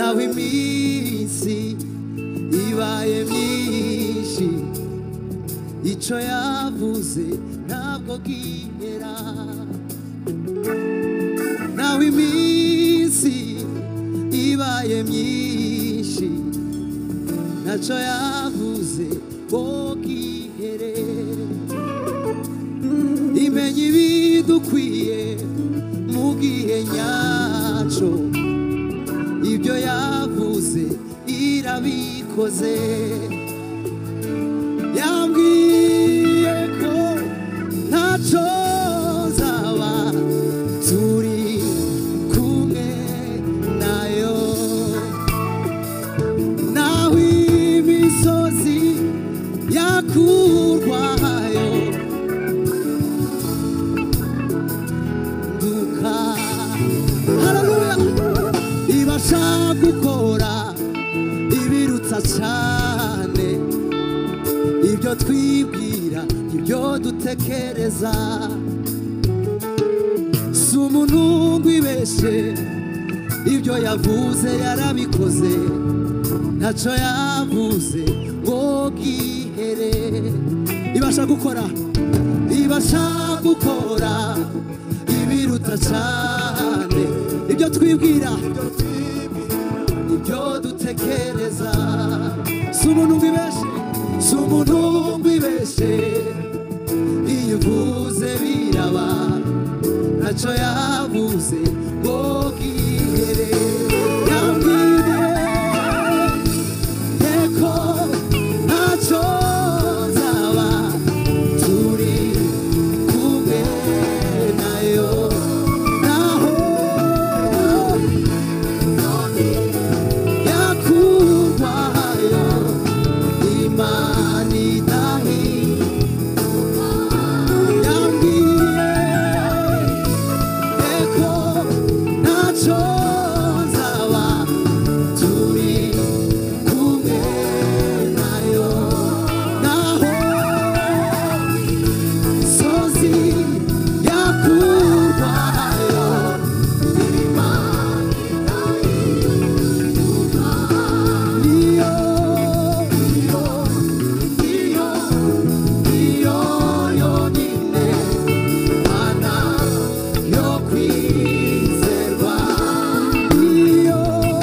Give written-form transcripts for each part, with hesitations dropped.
nawe iminsi ibaye myinshi icyo yavuze ntabwo gihera nawe iminsi ibaye myinshi ntacyo yavuze ngo gihere imenya ibidukwiye mu gihe nyacyo ibyo yavuze irabikoze yambwiye ko ntacyo zaba turi kumwe nayo naho imisozi yakurwayo duka haleluya ibasha gukora ibirutsa cyane ibyo twibwira ibyo dutekereza si umuntu wibeshye ibyo yavuze yarabikoze ntacyo yavuze ngo gihere ibasha gukora ibiruta cyane ibyo twibwira ibyo dutekereza si umuntu wibeshye iyo uvuze biraba ntacyo yavuze ngo gihere yambwiye ko ntacyo zaba turi kumwe nayo naho yakurwayo imana idahinduka yambwiye ko ntacyo nzaba turi kumwe nayo naho sozi yakurwayo imana idahinduka niyo yonyine mana yo kwizerwa niyo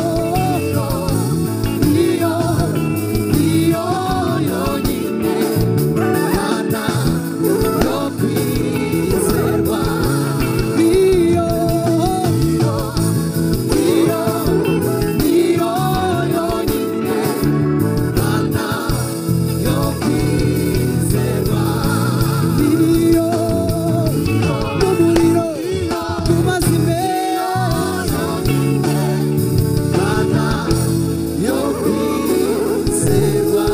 yonyine mana yo kwizerwa niyo yonyine mana yo kwizerwa niyo n'umuriro n'umazime mana yo kwizerwa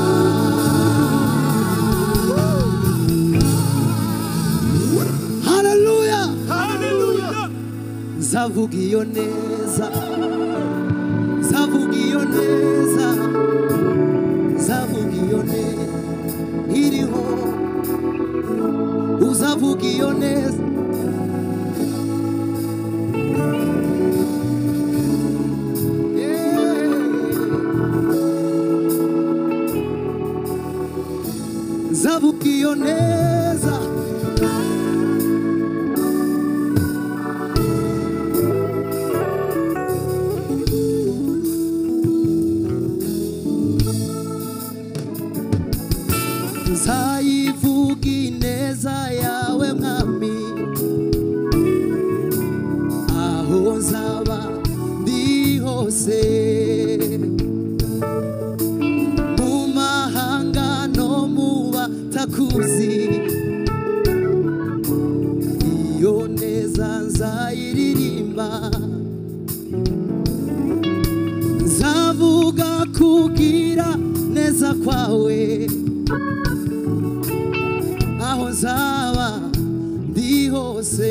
haleluya nzavuga iyo neza iriho uzavuga iyo neza nzavuga iyo neza nzayivuga ineza yawe mwami aho nzaba ndi hose mu mahanga no mu batakuzi iyo neza nzayiririmba nzavuga kugira neza kwawe aho nzaba ndi hose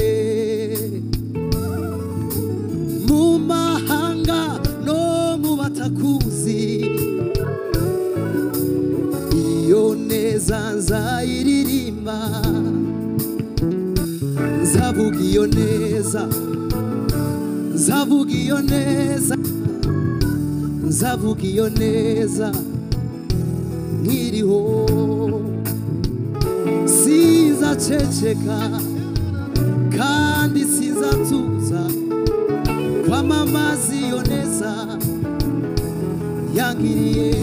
mu mahanga no mu batakuzi iyo neza nzayiririmba nzavuga iyo neza nzavuga iyo neza nkiriho sinzaceceka kandi sinzatuza kwamamaza iyo neza yangiriye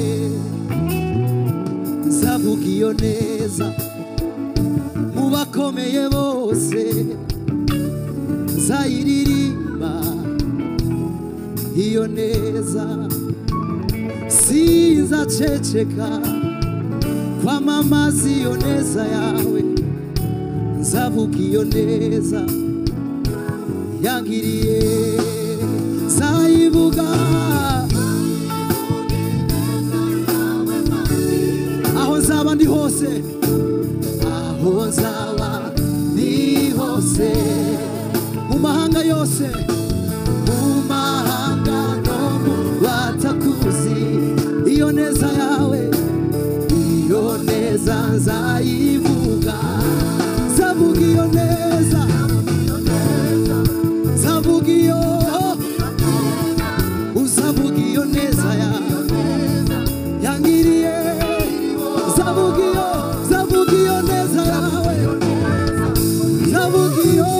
nzavuga iyo neza mu bakomeye bose nzayiririmba iyo neza sinzaceceka kwamamaza iyo neza yawe nzavuga iyo neza yangiriye nzayivuga aho nzaba ndi hose aho nzaba ndi hose mu mahanga yose mu mahanga no mu batakuzi iyo neza yawe iyo neza nzayivuga nzavuga iyo neza nzavuga iyo uzavuga iyo neza yawe yangiriye nzavuga iyo neza yawe nzavuga iyo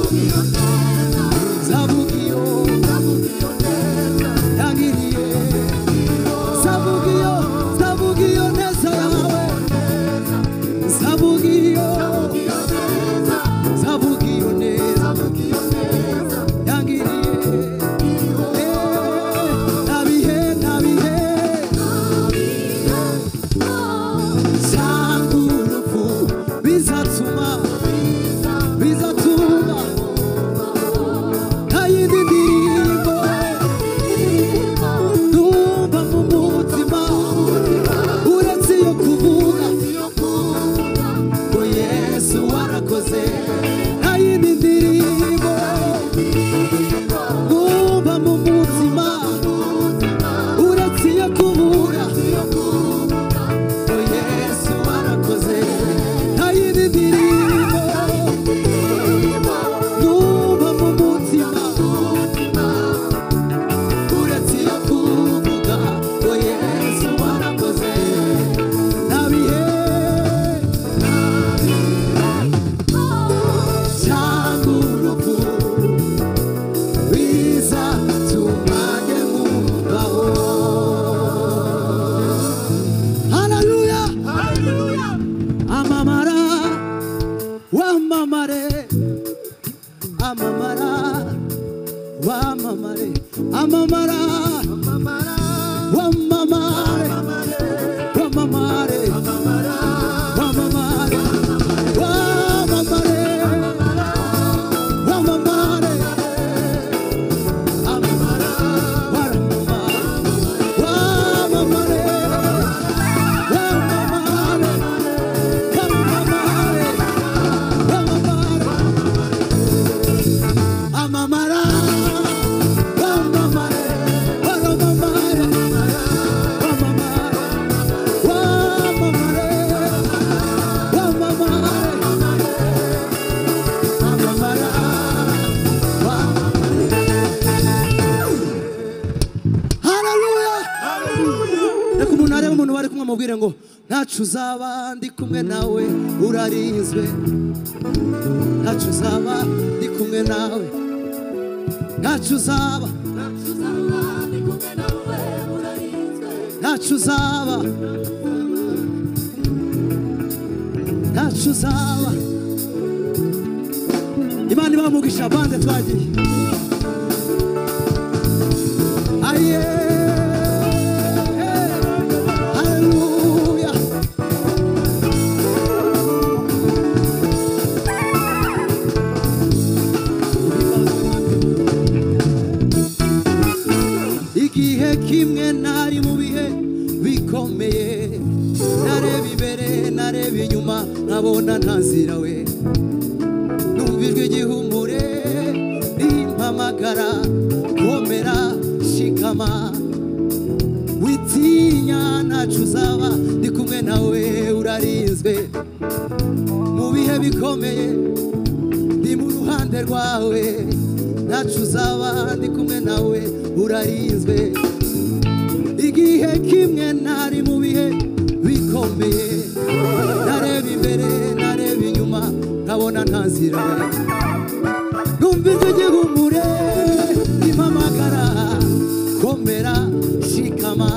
yangiriye nzavuga iyo neza yawe nzavuga iyo neza yangiriye nabihe cyangwa urupfu bizatuma nta yindi ndirimbo numva mu mutima uretse iyo kuvuga ngo Yesu warakoze nta yindi ndirimbo numva mu mutima uretse iyo kuvuga ngo Yesu warakoze nta yindi ndirimbo numva mu mutima uretse iyo kuvuga ngo Yesu warakoze nabihe cyangwa urupfu bizatuma nkumvaho. Haleluya amamara wamamare amamara wamamare amamara wamamare wamamare wamamare wamamare wamamare amamara wamamare amamara bari kumwe mubwire ngo ntacu uzaba ndi kumwe nawe urarinzwe ntacu uzaba ndi kumwe nawe ntacu uzaba ntacu uzaba ntacu uzaba Imana ibamugisha bande twagiye aye kimwe nari mu bihe bikomeye nareba imbere nareba inyuma nkabona ntazira we numvijwe igihumure rimpamagara komera shikama witinya ntacu uzaba ndi kumwe nawe urarinzwe mu bihe bikomeye ndi mu ruhande rwawe ntacu uzaba ndi kumwe nawe urarinzwe igihe kimwe nari mu bihe bikomeye nareba imbere nareba inyuma nkabona nta nzira numva ijwi ry'ihumure rimpamagara komera shikama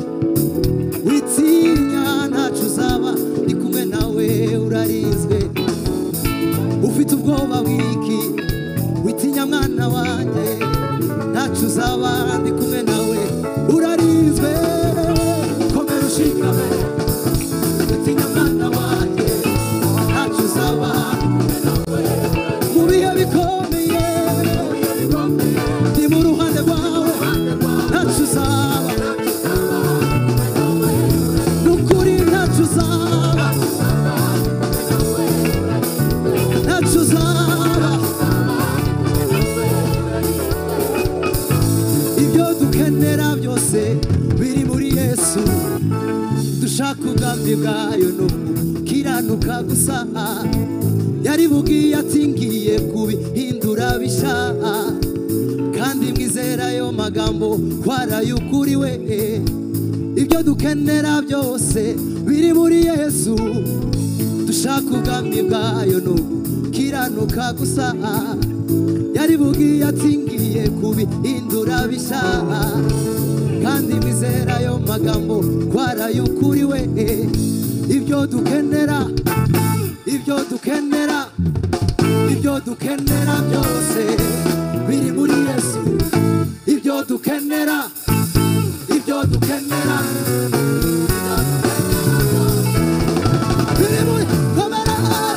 witinya ntacu uzaba ndi kumwe nawe urarinzwe ufite ubwoba bw'iki witinya mwana wanjye ntacu uzaba ndi kumwe nawe urarinzwe komera ushikame witinya mwana wanjye ntacu uzaba mu bihe bikomeye ndi mu ruhande rwawe ntacu uzaba nukuri ntacu uzaba ntacu uzaba ibyo dukenera byose biri muri Yesu dushaka ubwami bwayo no kiranuka gusa yarivugiye ati ngiye kubihindura bisha kandi mwizera ayo magambo warayukuri we ibyo dukenera byose biri muri Yesu dushaka ubwami bwayo no kiranuka gusa yarivugiye ati ngiye kubihindura bisha kandi mwizera ayo magambo warayukuri we ibyo dukenera byose biri muri Yesu ibyo dukenera biri muri komera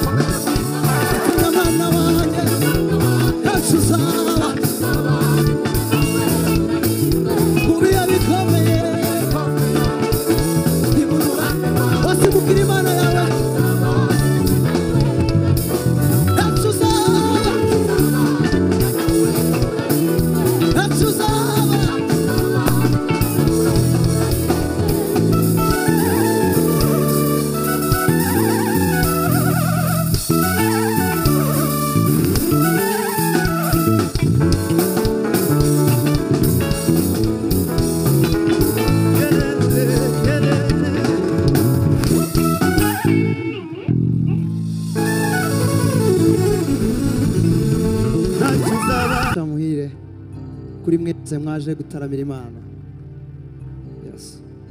mwana wanjye ntacu uzaba mu bihe bikomeye wasimukira imana yawe ntacu uzaba ntacu uzaba muhire kuri mwese mwaje gutaramira Imana. Yes.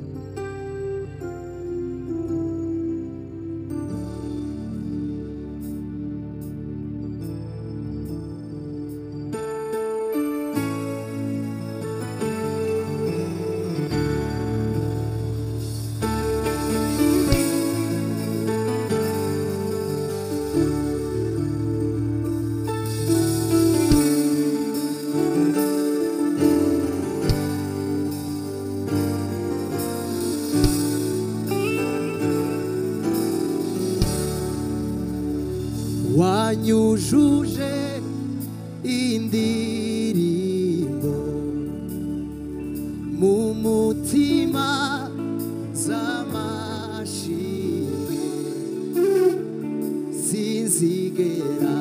wanyujuje indirimbo mu mutima z'amashimwe sinzigera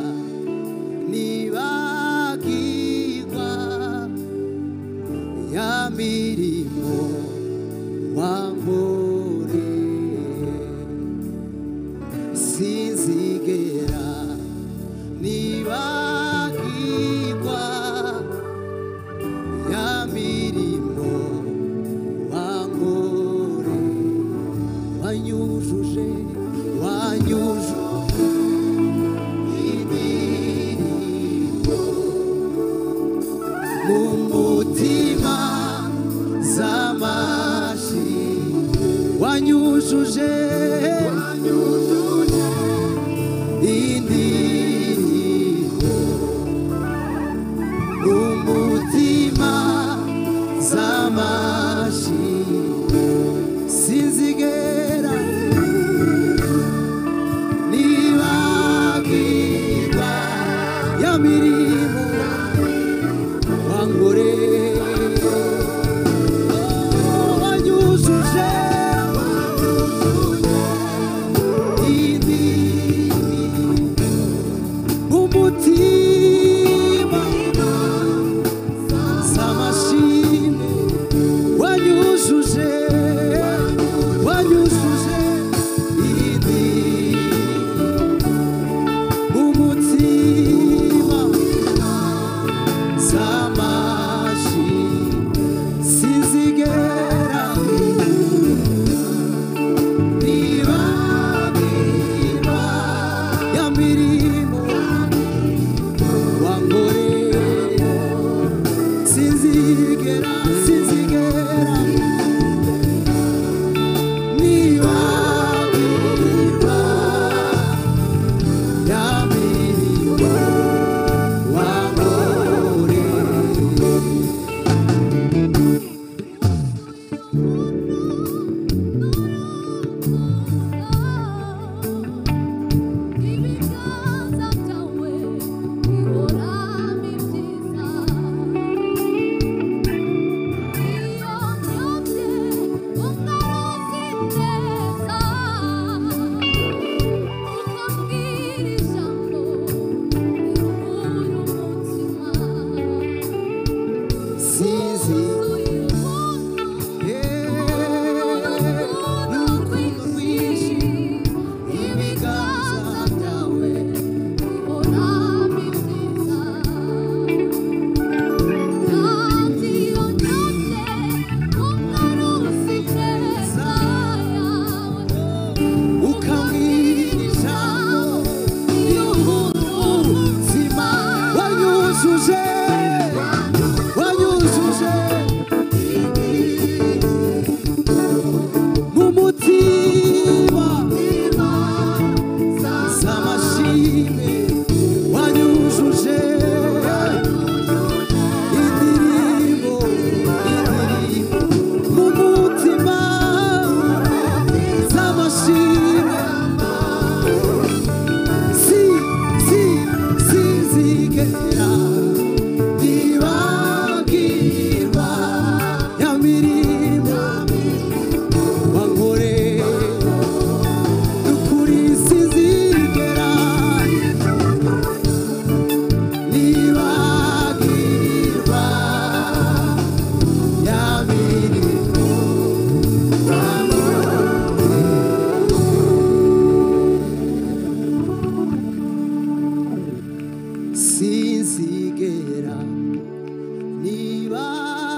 nibagirwa ya mirimo wankoreye sinzigera nibagirwa ya mirimo wankoreye wanyujuje indirimbo mu mutima z'amashimwe wanyujuje indirimbo mu mutima z'amashimwe sinzigera nibagirwa ya mirimo wankoreye wanyujuje umutima z'amashimwe wanyujuje wanyujuje wanyujuje mu mutima z'amashimwe wanyujuje indirimbo mu mutima z'amashimwe sinzigera nibagirwa ya mirimo wankoreye n'ukuri sinzigera nibagirwa ya mirimo sinzigera niba